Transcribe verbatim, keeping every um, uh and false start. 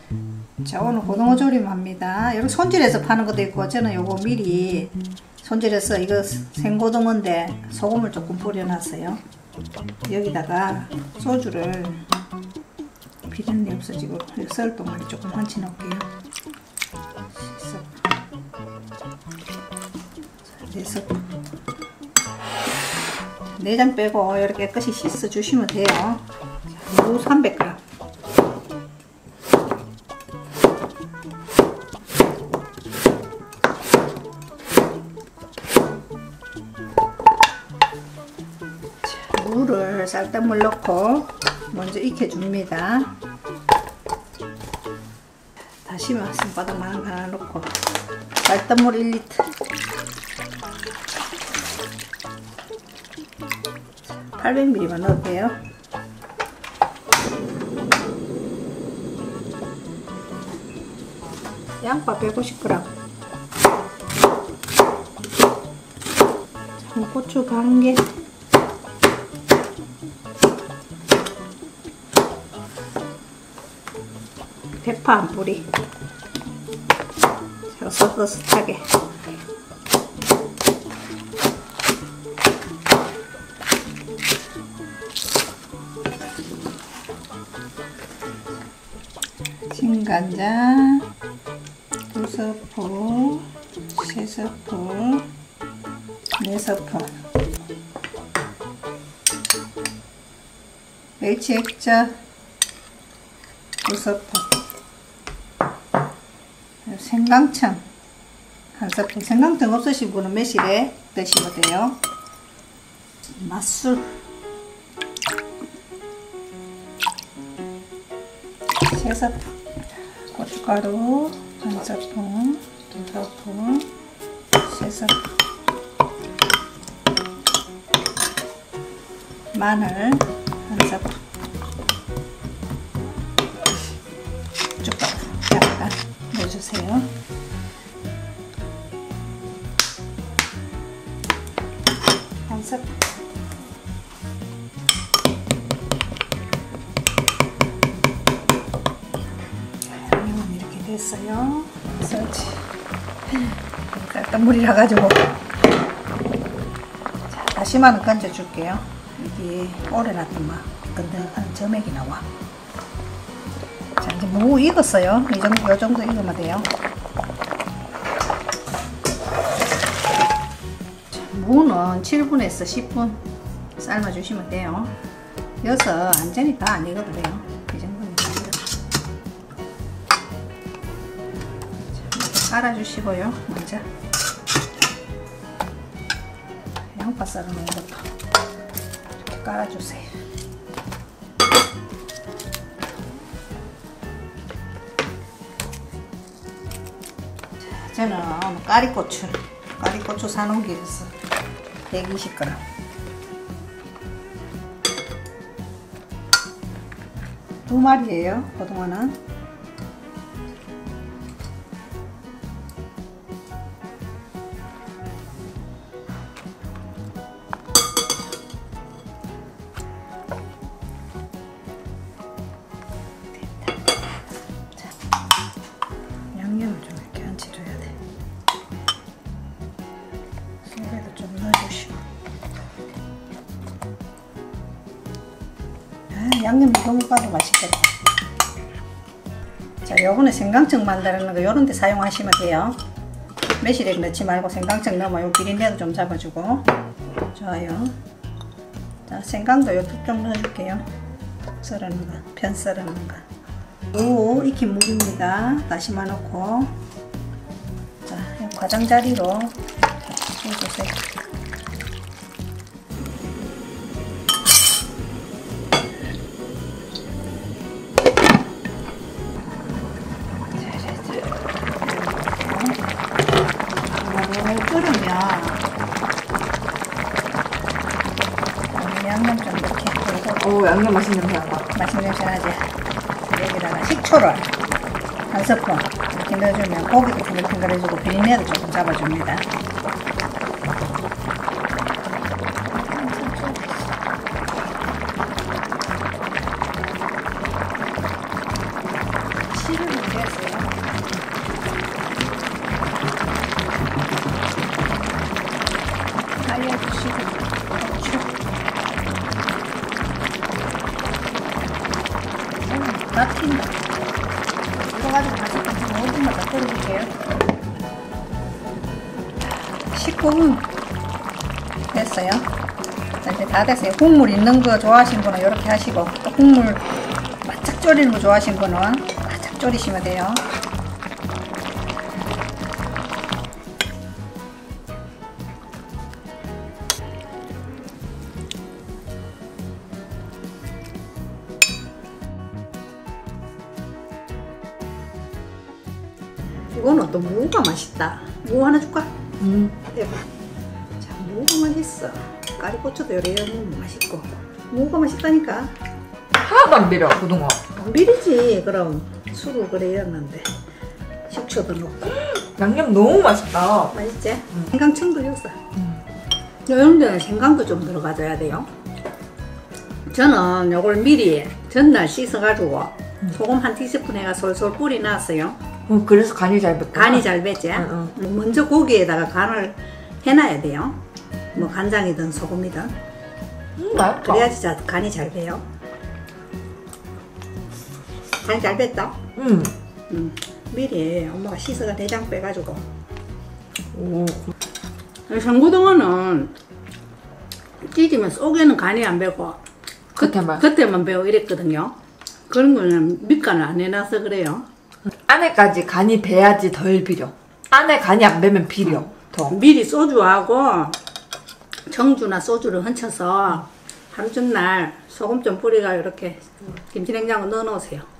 자, 오늘 고등어 조림합니다. 이렇게 손질해서 파는 것도 있고, 저는 요거 미리 손질해서, 이거 생고등어인데 소금을 조금 뿌려놨어요. 여기다가 소주를 비린내 없어지고 썰 동안에 조금 얹혀 놓을게요. 네 스푼. 내장 빼고 이렇게 깨끗이 씻어 주시면 돼요. 무 삼백 그램. 물을 쌀뜨물 넣고 먼저 익혀줍니다. 다시마 손바닥만 하나 넣고 쌀뜨물 일 리터, 팔백 밀리리터만 넣을게요. 양파 백오십 그램, 고추 반 개, 대파 한 뿌리, 서서스하게 진간장 두 스푼, 세 스푼, 네 스푼, 멸치 액젓 두 스푼, 생강청 한 스푼. 생강청 없으신 분은 매실에 드시면 돼요. 맛술 세 스푼, 고춧가루 한 스푼, 두 스푼, 세 스푼, 마늘 한 스푼, 고춧가루 약간 넣어주세요. 한 스푼. 양념은 이렇게 됐어요. 설치. 쌀뜨물이라 가지고. 자, 다시마는 건져 줄게요. 이게 오래 놔두면 끈적한 점액이 나와. 자, 이제 무 익었어요. 이 정도, 요 정도 익으면 돼요. 자, 무는 칠 분에서 십 분 삶아주시면 돼요. 여기서 완전히 다 안 익어도 돼요. 이 정도면 다 익어요. 자, 깔아주시고요. 먼저 양파 썰어놓은 것도 이렇게 깔아주세요. 저는 까리고추, 까리고추 사놓은 게 있어. 백이십 그램. 두 마리예요, 고등어는. 양념을 좀 이렇게 얹혀줘야 돼. 소금도 좀 넣어주시고. 아, 양념 너무 봐도 맛있겠다. 자, 요거는 생강청 만드는 거 요런 데 사용하시면 돼요. 매실액 넣지 말고 생강청 넣으면 요 비린내도 좀 잡아주고. 좋아요. 자, 생강도 요 툭 좀 넣어줄게요. 썰어놓은 거, 편 썰어놓은 거. 무 익힌 무입니다. 다시마 넣고. 자, 가장자리로 부어주세요. 끓으면 양념 좀 이렇게 해서. 오, 양념 맛있는 냄새 난다. 맛있는 냄새 나지? 여기다가 식초를 한 스푼 이렇게 넣어주면 고기도 탱글탱글해지고 비린내도 조금 잡아줍니다. 시를 됐어요. 알려주시고 고추. 음, 다 튄다. 이거 가지고 다시 한 오 분만 더 끓여볼게요. 십구 분 됐어요. 자, 이제 다 됐어요. 국물 있는 거 좋아하시는 분은 이렇게 하시고, 또 국물 바짝 졸이는 거 좋아하시는 분은 바짝 졸이시면 돼요. 이거는 또 무가 맛있다. 무 하나 줄까? 음. 대박. 자, 무가 맛있어. 까리고추도 요래 먹으면 맛있고. 무가 맛있다니까. 하나도 안 비려, 고등어. 안 비리지. 그럼 술을 그래 이었는데 식초도 넣고. 양념 너무 맛있다. 맛있지? 음. 생강청도 있어. 음. 이런 데는 생강도 좀 들어가줘야 돼요. 저는 요걸 미리 전날 씻어가지고 음. 소금 한 티스푼 해가 솔솔 뿌리 놨어요. 어, 그래서 간이 잘 뱄다. 간이 잘 배지? 응, 먼저 고기에다가 간을 해놔야 돼요. 뭐 간장이든 소금이든. 음, 맛있다. 그래야지 자, 간이 잘 배요. 간이 잘 뱄다? 음. 음. 미리 엄마가 씻어가 내장 빼가지고. 오. 생고등어는 찌지면 속에는 간이 안 배고 겉에만. 겉에만 배고 이랬거든요. 그런 거는 밑간을 안 해놔서 그래요. 안에까지 간이 배야지 덜 비려. 안에 간이 안 배면 비려. 더. 미리 소주하고 청주나 소주를 얹혀서 하루 전날 소금 좀 뿌리가 이렇게 김치냉장고 넣어 놓으세요.